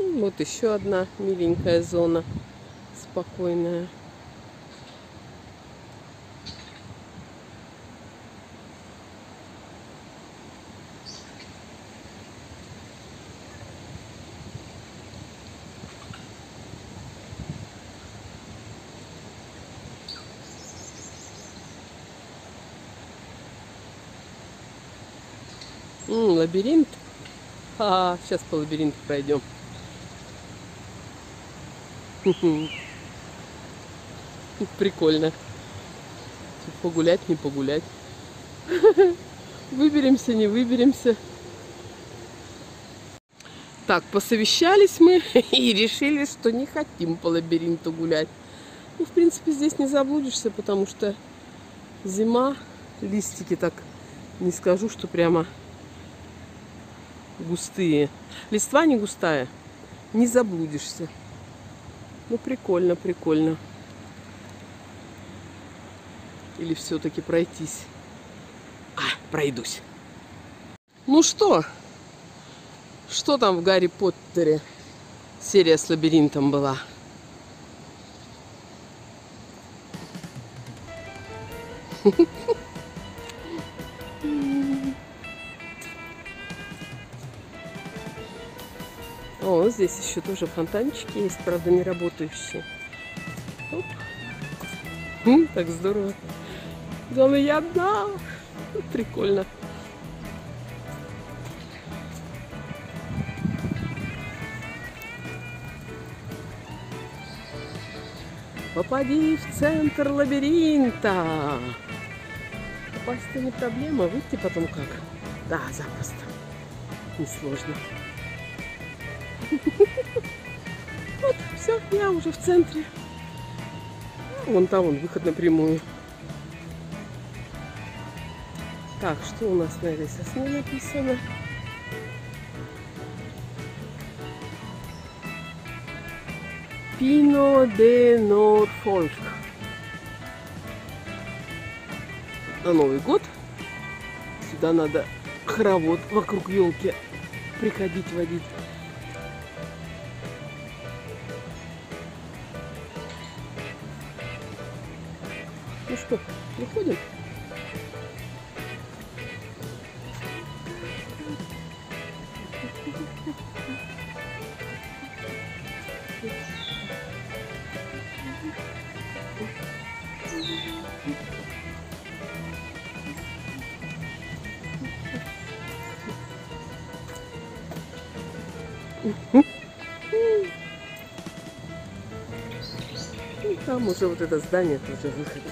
Вот еще одна миленькая зона, спокойная. Лабиринт. Сейчас по лабиринту пройдем. Прикольно. Погулять, не погулять. Выберемся, не выберемся. Так, посовещались мы и решили, что не хотим по лабиринту гулять. Ну, в принципе, здесь не заблудишься, потому что зима, листики так не скажу, что прямо густые. Листва не густая, не заблудишься. Ну, прикольно, прикольно. Или все-таки пройтись? Пройдусь. Ну что? Что там в Гарри Поттере? Серия с лабиринтом была. О, здесь еще тоже фонтанчики есть, правда, не работающие. Оп. Так здорово. Главное, я одна. Прикольно. Попади в центр лабиринта. Попасть-то не проблема, выйти потом как? Да, запросто. Несложно. Вот, все, я уже в центре. Вон там вон выход напрямую. Так, что у нас на этой сосне написано? Пино де Норфолк. На Новый год сюда надо хоровод вокруг елки приходить водить. Ну что, приходим? Там уже вот это здание тоже выход.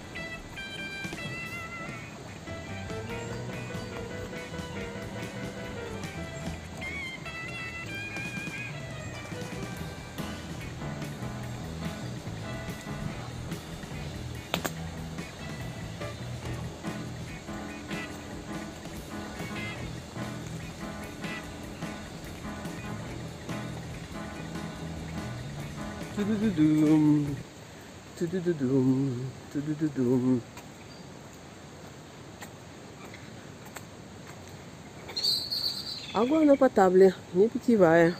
Ту-ду-ду-дум, ту-ду-ду-дум, ту-ду-ду-дум. Агуа на потабле, не питьевая.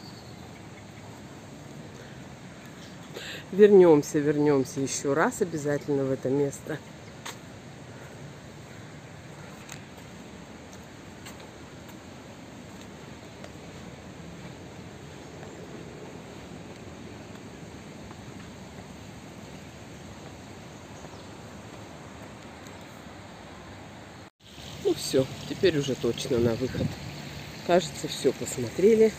Вернемся еще раз обязательно в это место. Ну все, теперь уже точно на выход. Кажется, все посмотрели.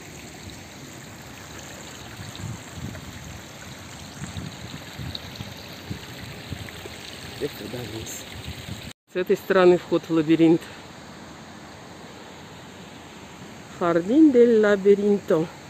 Теперь туда вниз. С этой стороны вход в лабиринт. Jardín del Laberinto.